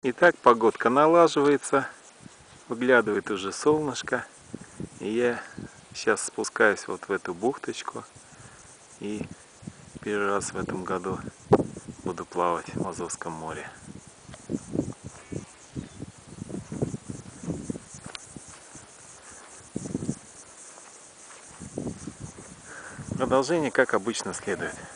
Итак, погодка налаживается, выглядывает уже солнышко, и я сейчас спускаюсь вот в эту бухточку и первый раз в этом году буду плавать в Азовском море. Продолжение, как обычно, следует.